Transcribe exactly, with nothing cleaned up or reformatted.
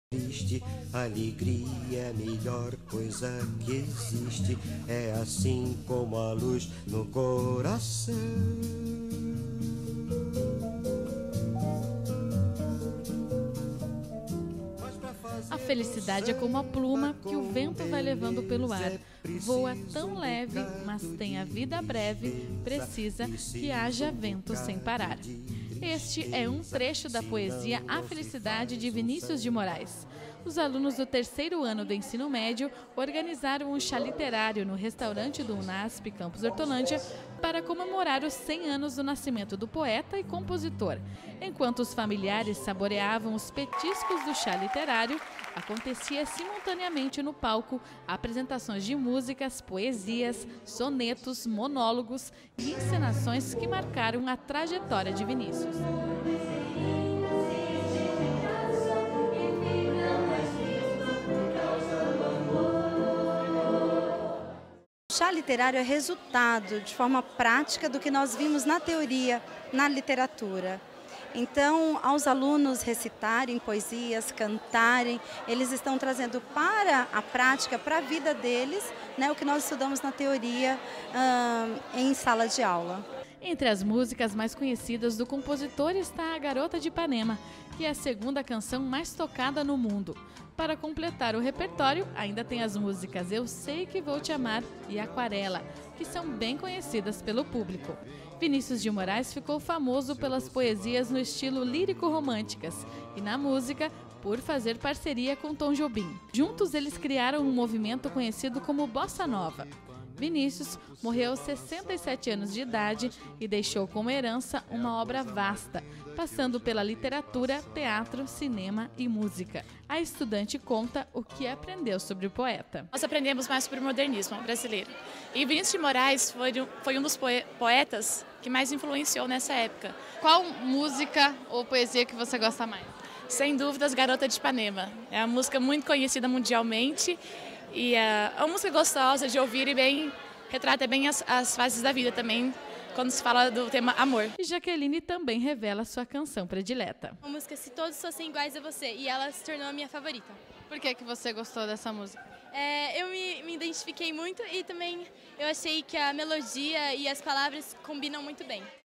Triste, alegria é a melhor coisa que existe. É assim como a luz no coração. A felicidade é como a pluma que o vento vai levando pelo ar. Voa tão leve, mas tem a vida breve, precisa que haja vento sem parar. Este é um trecho da poesia A Felicidade de Vinícius de Moraes. Os alunos do terceiro ano do ensino médio organizaram um chá literário no restaurante do UNASP Campus Hortolândia para comemorar os cem anos do nascimento do poeta e compositor. Enquanto os familiares saboreavam os petiscos do chá literário, acontecia simultaneamente no palco apresentações de músicas, poesias, sonetos, monólogos e encenações que marcaram a trajetória de Vinícius. O chá literário é resultado, de forma prática, do que nós vimos na teoria, na literatura. Então, aos alunos recitarem poesias, cantarem, eles estão trazendo para a prática, para a vida deles, né, o que nós estudamos na teoria hum, em sala de aula. Entre as músicas mais conhecidas do compositor está A Garota de Ipanema, que é a segunda canção mais tocada no mundo. Para completar o repertório, ainda tem as músicas Eu Sei Que Vou Te Amar e Aquarela, que são bem conhecidas pelo público. Vinícius de Moraes ficou famoso pelas poesias no estilo lírico-românticas e na música por fazer parceria com Tom Jobim. Juntos eles criaram um movimento conhecido como Bossa Nova. Vinícius morreu aos sessenta e sete anos de idade e deixou como herança uma obra vasta, passando pela literatura, teatro, cinema e música. A estudante conta o que aprendeu sobre o poeta. Nós aprendemos mais sobre o modernismo brasileiro. E Vinícius de Moraes foi, foi um dos poetas que mais influenciou nessa época. Qual música ou poesia que você gosta mais? Sem dúvidas, Garota de Ipanema. É uma música muito conhecida mundialmente. E é uma música gostosa de ouvir e bem, retrata bem as, as fases da vida também, quando se fala do tema amor. E Jaqueline também revela sua canção predileta. A música Se Todos Fossem Iguais a Você, e ela se tornou a minha favorita. Por que que você gostou dessa música? É, eu me, me identifiquei muito e também eu achei que a melodia e as palavras combinam muito bem.